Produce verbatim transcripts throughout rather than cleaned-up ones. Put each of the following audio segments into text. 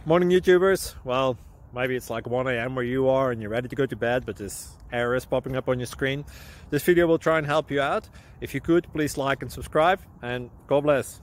Morning YouTubers. Well, maybe it's like one A M where you are and you're ready to go to bed, but this error is popping up on your screen. This video will try and help you out. If you could, please like and subscribe, and God bless.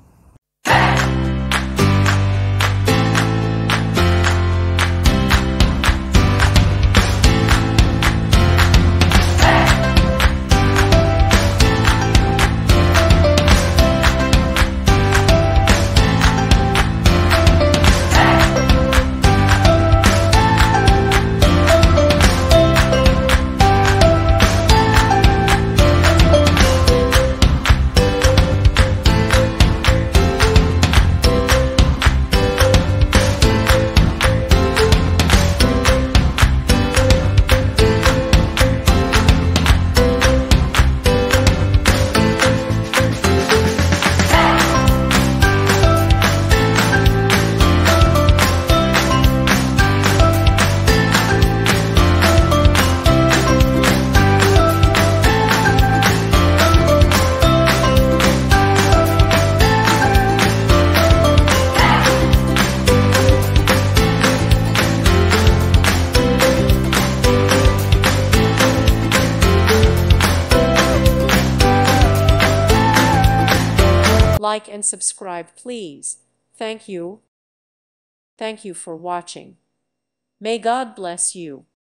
Like and subscribe, please. Thank you. Thank you for watching. May God bless you.